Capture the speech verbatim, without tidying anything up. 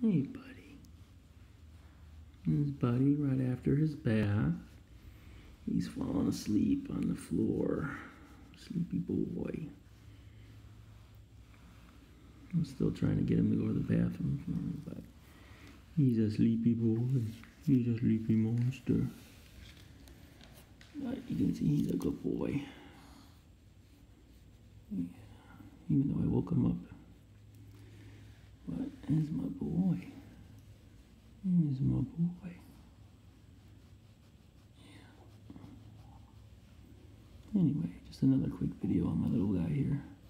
Hey, buddy. His buddy right after his bath. He's falling asleep on the floor. Sleepy boy. I'm still trying to get him to go to the bathroom for me, but he's a sleepy boy. He's a sleepy monster. But you can see he's a good boy. Yeah. Even though I woke him up. But he's my boy. He's my boy. Yeah. Anyway, just another quick video on my little guy here.